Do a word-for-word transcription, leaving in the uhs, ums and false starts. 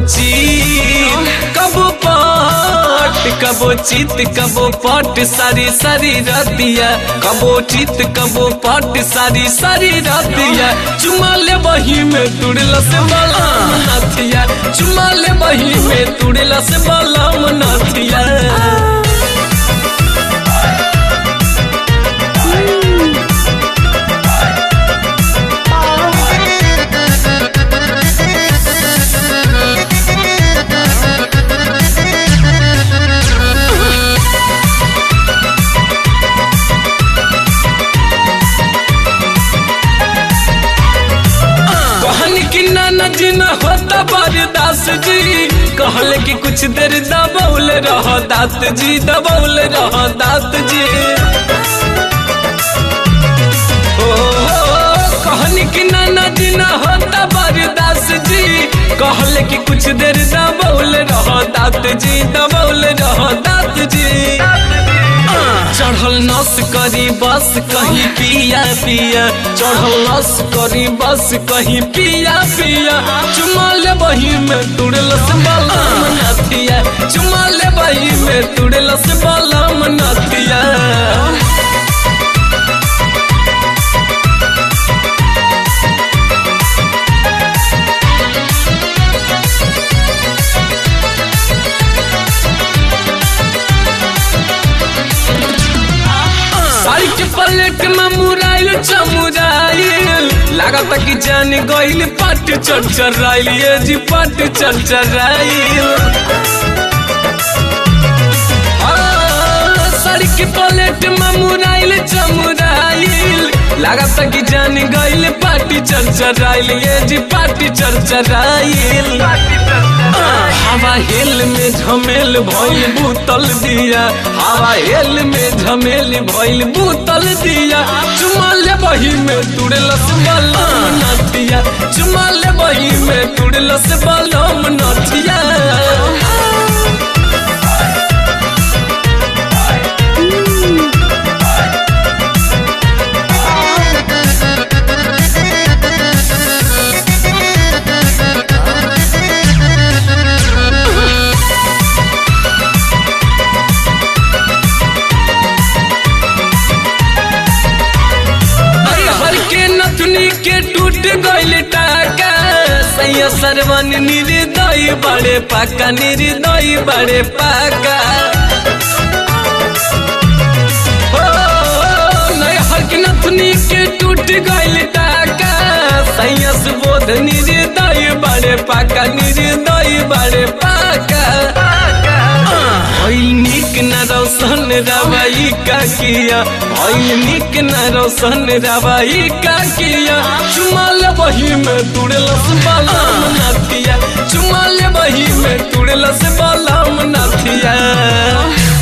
चीत कबो पाट कबो चित कबो पाट सारी सारी रतिया कबो चित कबो पाट सारी सारी रतिया चुमा ले बही में तुड़ला से बलम नथिया चुमा ले बही में तुड़ला से बलम नथिया नाना जी न होता बरदास जी कहले कि कुछ देर दबौल रह दात जी दबौल रह दात जी ओ कहनी कि नाना जी न होता बरदास जी कहले कि कुछ देर दबौल रह दात जी दबौल रह दात जी चढ़ल नस करी बस कहीं पिया पिया चढ़ल नस करी बस कहीं पिया पिया चुमा ले बही में तुड़लस बलम नथिया चुमा ले बही में तुड़लस बलम नथिया साड़ी के पलेट में मुराइल चमुराइल लागत कि जान गइल पाट चरचराइल ये जी पाट चरचराइल साड़ी के पलेट में मुराइल चमुराइल लागत कि जान गइल पाटी चरचराइल ये जी पाटी चरचराइल हवा हेल में झमेल भइल बूतल दिया हवा हेल में झमेल भइल बूतल दिया चुमा ले बही में तुड़लस बलम नथिया चुमा ले बही में तुड़लस बलम नथिया के टूट गइल टाका सैया सरवन निर्दयी बड़े पाका निर्दयी बड़े पाका नैहर के नथुनी के टूट गइल टाका सैया सुबोध निर्दयी बड़े पाका निर्दयी बड़े पाका भइल निक न रोशन रवाई का किया भइल निक न रोशन रवाई का किया चुमा ले बही में तुड़लस बलम नथिया चुमा ले बही में तुड़लस बलम नथिया।